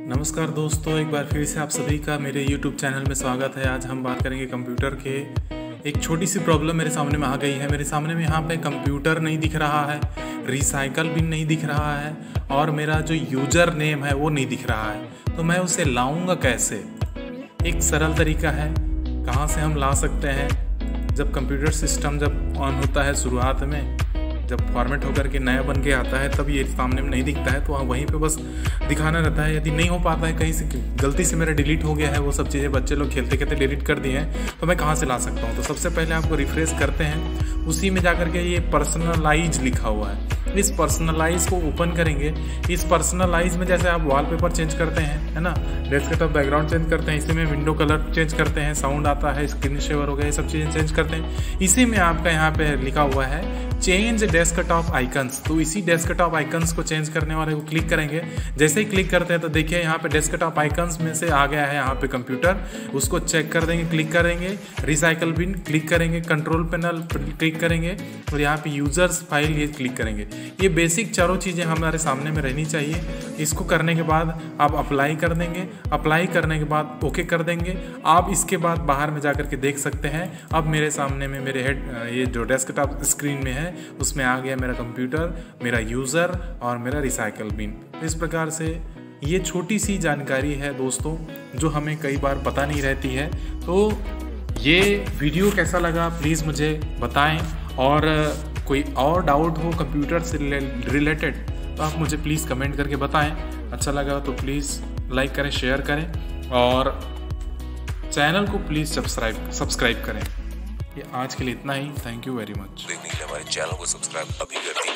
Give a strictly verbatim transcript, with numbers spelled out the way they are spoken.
नमस्कार दोस्तों, एक बार फिर से आप सभी का मेरे YouTube चैनल में स्वागत है। आज हम बात करेंगे कंप्यूटर के। एक छोटी सी प्रॉब्लम मेरे सामने में आ गई है। मेरे सामने में यहाँ पे कंप्यूटर नहीं दिख रहा है, रिसाइकल बिन नहीं दिख रहा है और मेरा जो यूजर नेम है वो नहीं दिख रहा है। तो मैं उसे लाऊंगा कैसे? एक सरल तरीका है, कहाँ से हम ला सकते हैं। जब कंप्यूटर सिस्टम जब ऑन होता है शुरुआत में, जब फॉर्मेट होकर के नया बन के आता है, तब ये सामने में नहीं दिखता है, तो वहाँ वहीं पे बस दिखाना रहता है। यदि नहीं हो पाता है, कहीं से गलती से मेरा डिलीट हो गया है, वो सब चीज़ें बच्चे लोग खेलते खेलते डिलीट कर दिए हैं, तो मैं कहाँ से ला सकता हूँ? तो सबसे पहले आपको रिफ्रेश करते हैं, उसी में जाकर के ये पर्सनलाइज लिखा हुआ है, इस पर्सनलाइज को ओपन करेंगे। इस पर्सनलाइज में जैसे आप वॉलपेपर चेंज करते हैं, है ना, डेस्कटॉप बैकग्राउंड चेंज करते हैं, इसी में विंडो कलर चेंज करते हैं, साउंड आता है, स्क्रीन शेवर हो गया, ये सब चीज़ें चेंज करते हैं। इसी में आपका यहाँ पे लिखा हुआ है चेंज डेस्कटॉप आइकन्स। तो इसी डेस्कटॉप आइकन्स को चेंज करने वाले को क्लिक करेंगे। जैसे ही क्लिक करते हैं तो देखिए यहाँ पे डेस्कटॉप आइकन्स में से आ गया है यहाँ पे कंप्यूटर। उसको चेक कर देंगे, क्लिक करेंगे, रिसाइकल बिन क्लिक करेंगे, कंट्रोल पैनल क्लिक करेंगे और यहाँ पे यूजर्स फाइल ये क्लिक करेंगे। ये बेसिक चारों चीज़ें हमारे सामने में रहनी चाहिए। इसको करने के बाद आप अप्लाई कर देंगे। अप्लाई करने के बाद ओके कर देंगे। आप इसके बाद बाहर में जाकर के देख सकते हैं। अब मेरे सामने में मेरे हेड ये जो डेस्कटॉप स्क्रीन में है उसमें आ गया मेरा कंप्यूटर, मेरा यूज़र और मेरा रिसाइकल बिन। इस प्रकार से ये छोटी सी जानकारी है दोस्तों, जो हमें कई बार पता नहीं रहती है। तो ये वीडियो कैसा लगा प्लीज़ मुझे बताएं, और कोई और डाउट हो कंप्यूटर से रिलेटेड तो आप मुझे प्लीज़ कमेंट करके बताएं। अच्छा लगा तो प्लीज़ लाइक करें, शेयर करें और चैनल को प्लीज़ सब्सक्राइब सब्सक्राइब करें। ये आज के लिए इतना ही। Thank you very much. देखने के लिए हमारे चैनल को सब्सक्राइब अभी कर दीजिए।